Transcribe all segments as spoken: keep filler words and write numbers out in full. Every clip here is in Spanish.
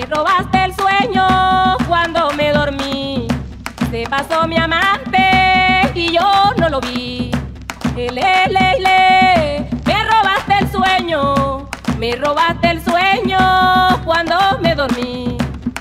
Me robaste el sueño cuando me dormí. Se pasó mi amante y yo no lo vi. Ele, le, le. Me robaste el sueño. Me robaste el sueño cuando me dormí.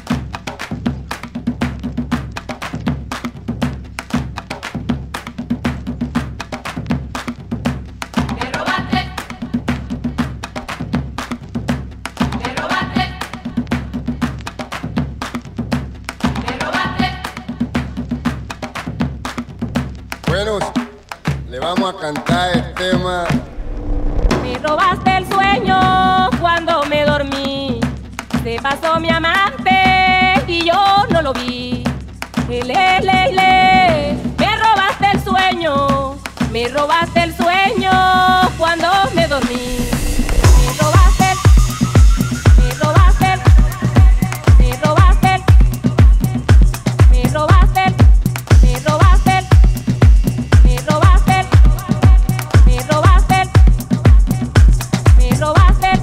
Bueno, le vamos a cantar el tema. Me robaste el sueño cuando me dormí. Se pasó mi amante y yo no lo vi. Le, le, le. Me robaste el sueño. Me robaste el sueño cuando me dormí. Me robaste, me robaste, me robaste, me robaste, me robaste. Me robaste, me robaste, me robaste.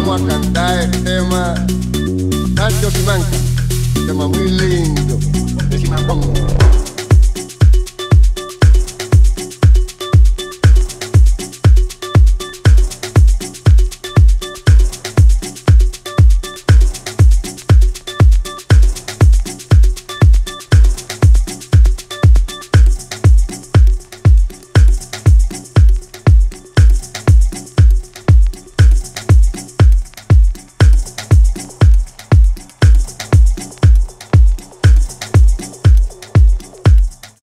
vamos a cantar el tema Sancho Simanca, tema muy lindo de Simacongo.